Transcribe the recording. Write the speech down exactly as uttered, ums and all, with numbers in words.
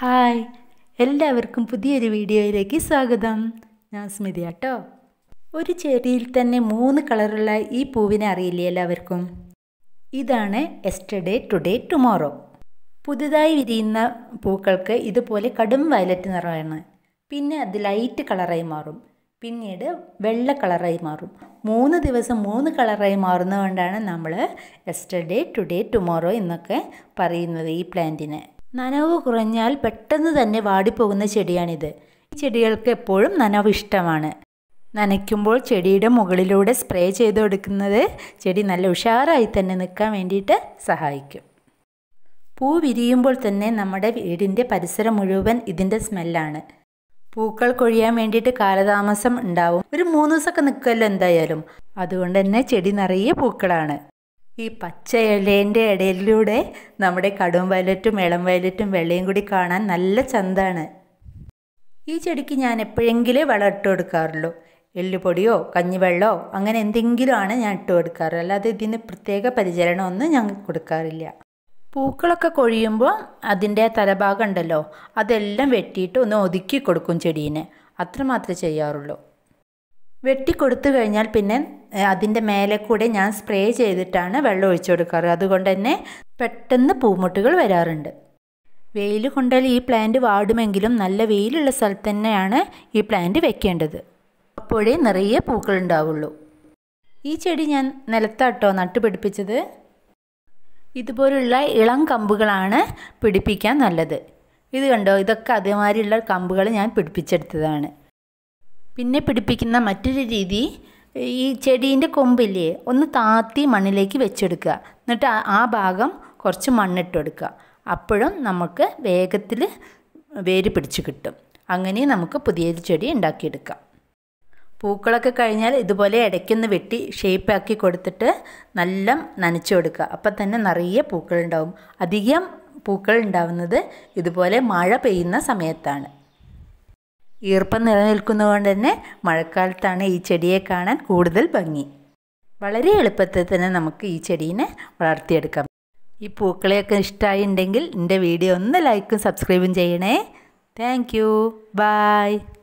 Hi, എല്ലാവർക്കും പുതിയൊരു വീഡിയോയിലേക്ക് സ്വാഗതം. ഞാൻ സ്മിതയാട്ടോ. ഒരു ചെടിയിൽ തന്നെ മൂന്ന് കളറുള്ള ഈ പൂവിനെ അറിയില്ലേ എല്ലാവർക്കും? ഇതാണ് യെസ്റ്റർഡേ, ടുഡേ, ടുമോറോ. പുതുതായി വിരിയുന്ന പൂക്കൾക്ക് ഇതുപോലെ കടും വയലറ്റ് നിറമാണ്. പിന്നെ അത് ലൈറ്റ് കളറായി മാറും. പിന്നീട് വെള്ള കളറായി മാറും. മൂന്ന് ദിവസം മൂന്ന് കളറായി മാറുന്നതുകൊണ്ടാണ് നമ്മൾ യെസ്റ്റർഡേ, ടുഡേ, ടുമോറോ എന്നൊക്കെ പറയുന്നത് ഈ പ്ലാന്റിനെ. നനവ് കുറഞ്ഞാൽ പെട്ടെന്ന് തന്നെ വാടിപ്പോകുന്ന ചെടിയാണിത്. ഈ ചെടികൾക്ക് എപ്പോഴും നനവ് ഇഷ്ടമാണ്. നനയ്ക്കുമ്പോൾ ചെടിയുടെ മുകളിലൂടെ സ്പ്രേ ചെയ്ത് കൊടുക്കുന്നത് ചെടി നല്ല ഉഷാറായി തന്നെ നിൽക്കാൻ വേണ്ടിയിട്ട് സഹായിക്കും. പൂ വിരിയുമ്പോൾ തന്നെ നമ്മുടെ വീടിൻ്റെ പരിസരം മുഴുവൻ ഇതിൻ്റെ സ്മെല്ലാണ്. പൂക്കൾ കൊഴിയാൻ വേണ്ടിയിട്ട് കാലതാമസം ഉണ്ടാവും. ഒരു മൂന്ന് ദിവസമൊക്കെ നിൽക്കുമല്ലോ എന്തായാലും. അതുകൊണ്ട് തന്നെ ചെടി നിറയെ പൂക്കളാണ്. ഈ പച്ച ഇലേൻ്റെ ഇടയിലൂടെ നമ്മുടെ കടും വയലറ്റും ഇളം വയലറ്റും വെള്ളയും കൂടി കാണാൻ നല്ല ചന്താണ്. ഈ ചെടിക്ക് ഞാൻ എപ്പോഴെങ്കിലും വളം ഇട്ട് കൊടുക്കാറുള്ളൂ. എല്ലുപൊടിയോ കഞ്ഞിവെള്ളമോ അങ്ങനെ എന്തെങ്കിലും ആണ് ഞാൻ ഇട്ട് കൊടുക്കാറ്. അല്ലാതെ ഇതിന് പ്രത്യേക പരിചരണമൊന്നും ഞാൻ കൊടുക്കാറില്ല. പൂക്കളൊക്കെ കൊഴിയുമ്പോൾ അതിൻ്റെ തലഭാഗം ഉണ്ടല്ലോ, അതെല്ലാം വെട്ടിയിട്ട് ഒന്ന് ഒതുക്കി കൊടുക്കും ചെടീനെ. അത്രമാത്രമേ ചെയ്യാറുള്ളൂ. വെട്ടിക്കൊടുത്തു കഴിഞ്ഞാൽ പിന്നെ അതിൻ്റെ മേലെ കൂടെ ഞാൻ സ്പ്രേ ചെയ്തിട്ടാണ് വെള്ളം ഒഴിച്ചു കൊടുക്കാറ്. അതുകൊണ്ട് തന്നെ പെട്ടെന്ന് പൂമുട്ടുകൾ വരാറുണ്ട്. വെയിൽ കൊണ്ടാൽ ഈ പ്ലാന്റ് വാടുമെങ്കിലും നല്ല വെയിലുള്ള സ്ഥലത്ത് തന്നെയാണ് ഈ പ്ലാന്റ് വെക്കേണ്ടത്. അപ്പോഴേ നിറയെ പൂക്കൾ ഉണ്ടാവുള്ളൂ. ഈ ചെടി ഞാൻ നിലത്താട്ടോ നട്ടുപിടിപ്പിച്ചത്. ഇതുപോലുള്ള ഇളം കമ്പുകളാണ് പിടിപ്പിക്കാൻ നല്ലത്. ഇത് കണ്ടോ, ഇതൊക്കെ അതേമാതിരിയുള്ള കമ്പുകൾ ഞാൻ പിടിപ്പിച്ചെടുത്തതാണ്. പിന്നെ പിടിപ്പിക്കുന്ന മറ്റൊരു രീതി, ഈ ചെടീൻ്റെ കൊമ്പില്ലേ ഒന്ന് താത്തി മണ്ണിലേക്ക് വെച്ചെടുക്കുക. എന്നിട്ട് ആ ഭാഗം കുറച്ച് മണ്ണിട്ട് കൊടുക്കുക. അപ്പോഴും നമുക്ക് വേഗത്തിൽ വേര് പിടിച്ച് കിട്ടും. അങ്ങനെ നമുക്ക് പുതിയൊരു ചെടി ഉണ്ടാക്കിയെടുക്കാം. പൂക്കളൊക്കെ കഴിഞ്ഞാൽ ഇതുപോലെ ഇടയ്ക്കൊന്ന് വെട്ടി ഷേപ്പാക്കി കൊടുത്തിട്ട് നല്ല നനച്ചു കൊടുക്കുക. അപ്പം തന്നെ നിറയെ പൂക്കളുണ്ടാവും. അധികം പൂക്കൾ ഉണ്ടാവുന്നത് ഇതുപോലെ മഴ പെയ്യുന്ന സമയത്താണ്. ഈർപ്പം നിലനിൽക്കുന്നതുകൊണ്ട് തന്നെ മഴക്കാലത്താണ് ഈ ചെടിയെ കാണാൻ കൂടുതൽ ഭംഗി. വളരെ എളുപ്പത്തിൽ തന്നെ നമുക്ക് ഈ ചെടീനെ വളർത്തിയെടുക്കാം. ഈ പൂക്കളെയൊക്കെ ഇഷ്ടമായിട്ടുണ്ടെങ്കിൽ എൻ്റെ വീഡിയോ ഒന്ന് ലൈക്കും സബ്സ്ക്രൈബും ചെയ്യണേ. Thank you. ബൈ.